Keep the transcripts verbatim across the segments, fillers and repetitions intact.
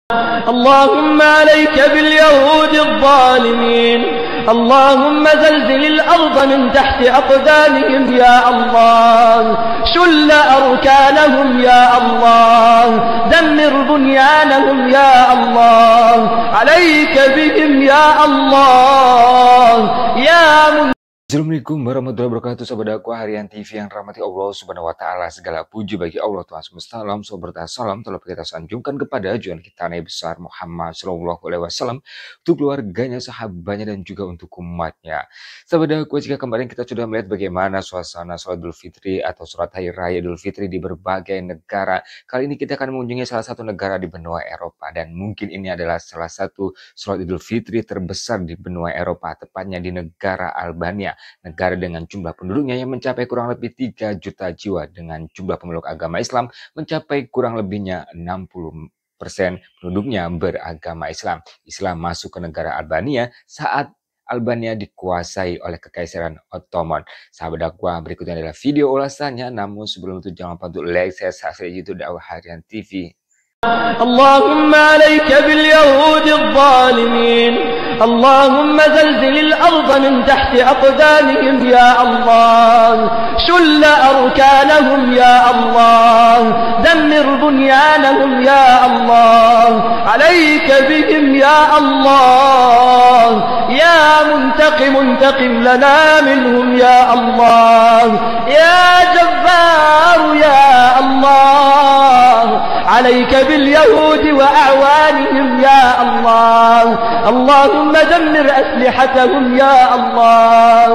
اللهم عليك باليهود الظالمين. اللهم زلزل الأرض من تحت أقدامهم يا الله. شل أركانهم يا الله. دمر بنيانهم يا الله. عليك بهم يا الله يا من. Assalamualaikum warahmatullahi wabarakatuh, sahabat dakwah harian T V yang rahmati Allah Subhanahu wa taala. Segala puji bagi Allah Tuhan semesta alam, sahabat salam telah kita sanjungkan kepada junjungan kita Nabi besar Muhammad Shallallahu alaihi wasallam, untuk keluarganya, sahabatnya, dan juga untuk umatnya. Sahabat dakwah, jika kemarin kita sudah melihat bagaimana suasana sholat Idul Fitri atau sholat hari raya Idul Fitri di berbagai negara, kali ini kita akan mengunjungi salah satu negara di benua Eropa, dan mungkin ini adalah salah satu sholat Idul Fitri terbesar di benua Eropa, tepatnya di negara Albania. Negara dengan jumlah penduduknya yang mencapai kurang lebih tiga juta jiwa, dengan jumlah pemeluk agama Islam mencapai kurang lebihnya enam puluh persen penduduknya beragama Islam. Islam masuk ke negara Albania saat Albania dikuasai oleh Kekaisaran Ottoman. Sahabat dakwah, berikutnya adalah video ulasannya, namun sebelum itu jangan lupa untuk like, share, subscribe YouTube Dakwah Harian T V. اللهم عليك باليهود الظالمين. اللهم زلزل الأرض من تحت أقدامهم يا الله. شل أركانهم يا الله. دمر بنيانهم يا الله. عليك بهم يا الله يا منتقم، انتقم لنا منهم يا الله. يا جبار يا الله، عليك باليهود وأعوانهم يا الله. اللهم دمر أسلحتهم يا الله.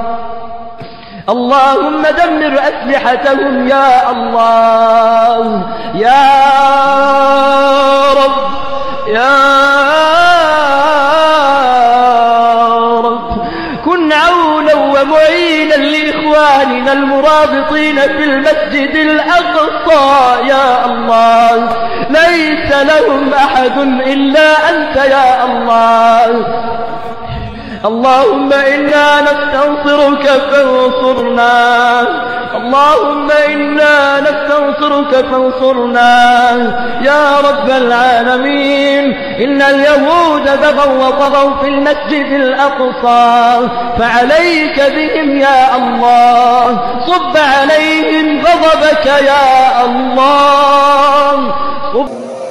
اللهم دمر أسلحتهم يا الله يا رب يا رب. كن عونا ومعينا لإخواننا المرابطين في المسجد الأقصى يا الله. ليس لهم أحد إلا أنت يا الله. اللهم إنا نستنصرك فانصرنا. اللهم إنا نستنصرك فانصرنا يا رب العالمين. إن اليهود بغوا وطغوا في المسجد الأقصى، فعليك بهم يا الله. صب عليهم غضبك يا الله. صب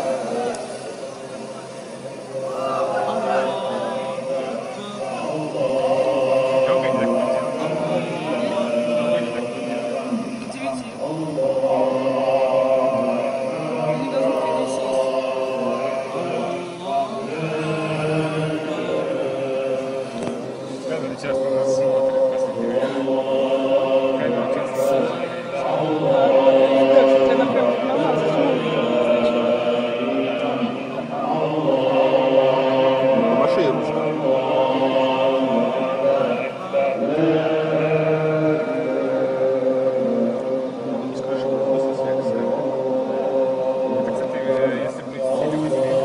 Часто нас смотрят в последнее время. Камера часто снимает. Помаши ручку. Не скажи, просто связь ставит. Это, кстати, если бы сидели бы здесь.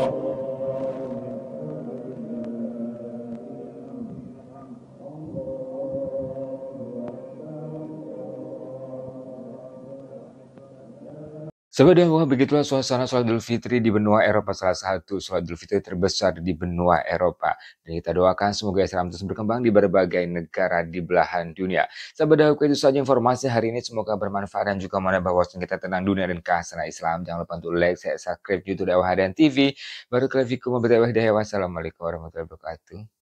Sahabat dakwah, begitulah suasana sholat Idul Fitri di benua Eropa, salah satu sholat Idul Fitri terbesar di benua Eropa. Dan kita doakan semoga Islam terus berkembang di berbagai negara di belahan dunia. Sahabat dakwah, itu saja informasi hari ini, semoga bermanfaat dan juga menambah wawasan kita tentang dunia dan kehasanah Islam. Jangan lupa untuk like, share, subscribe YouTube Dakwah Harian T V. Barakallahu fikum wa billahi hidayah. Wassalamualaikum warahmatullahi wabarakatuh.